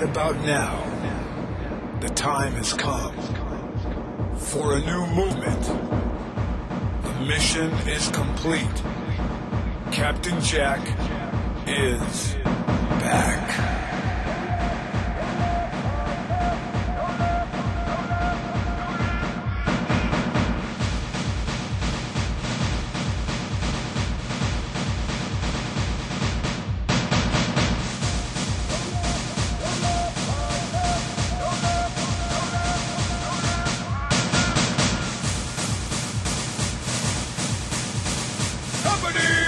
right about now, the time has come for a new movement. The mission is complete. Captain Jack is back. Company!